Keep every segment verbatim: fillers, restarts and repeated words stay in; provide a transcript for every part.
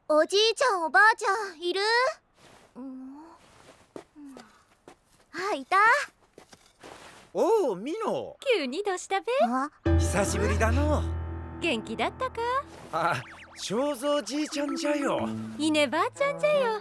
おじいちゃんおばあちゃんいる？うん、あ、いた。 おお、ミノ。 急にどうしたべ？ 久しぶりだの。 元気だったか？ あ、正蔵じいちゃんじゃよ。 稲ばあちゃんじゃよ。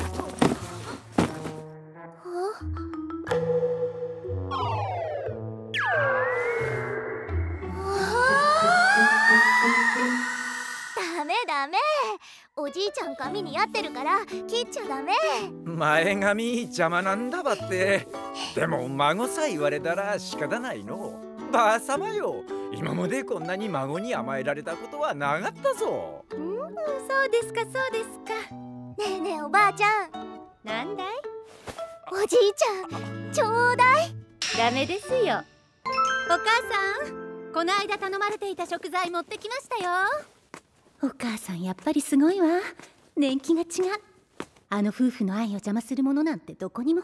ダメダメ、おじいちゃん髪に合ってるから切っちゃダメ。 前髪邪魔なんだばって。でも孫さ言われたら仕方ないの。ばあさまよ、今までこんなに孫に甘えられたことはなかったぞ。 うん、そうですかそうですか。 ねえねえおばあちゃん、 なんだい？ おじいちゃんちょうだい。 ダメですよ。お母さん、この間頼まれていた食材持ってきましたよ。お母さんやっぱりすごいわ。年季が違う。あの夫婦の愛を邪魔するものなんてどこにも。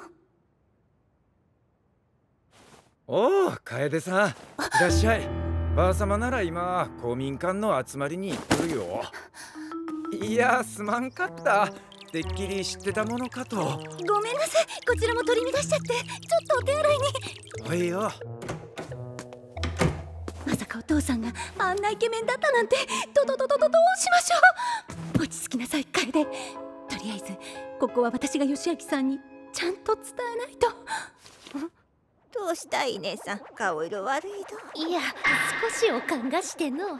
おお、楓さん、いらっしゃい。ばあさまなら今公民館の集まりに行っとるよ。いや、すまんかった。てっきり知ってたものかと。 ごめんなさい、こちらも取り乱しちゃって。ちょっとお手洗いに。 おいよ。 まさかお父さんがあんなイケメンだったなんて。どどどどどどうしましょう。落ち着きなさい楓。とりあえずここは私が義明さんにちゃんと伝えないと。 どうしたい姉さん、顔色悪いど。 いや、少しおかんがしての。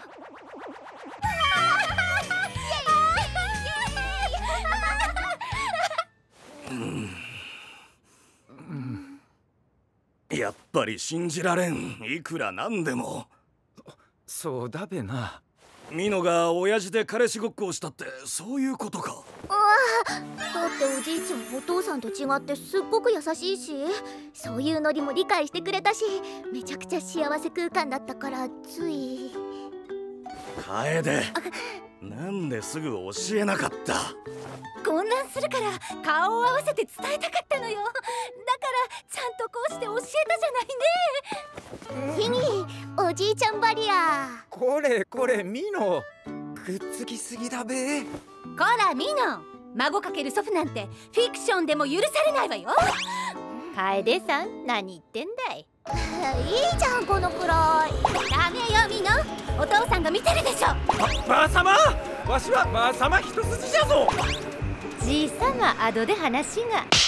やっぱり信じられん。いくらなんでも。 そうだべな。 ミノが親父で彼氏ごっこをしたってそういうことか。 ああ、だっておじいちゃんお父さんと違ってすっごく優しいし、そういうノリも理解してくれたし、めちゃくちゃ幸せ空間だったからつい。 楓、なんですぐ教えなかった？ 混乱するから顔を合わせて伝えたかったのよ。だからちゃんとこうして教えたじゃないね。 ひにおじいちゃんバリア。 これこれミノ、くっつきすぎだべ。 こらミノ、孫かける祖父なんてフィクションでも許されないわよ。楓さん、何言ってんだい。 いいじゃんこのくらい。 ダメよミノ、お父さんが見てるでしょ。 ば、ばあさま、わしはばあさま一筋じゃぞ。 じいさま、後で話が。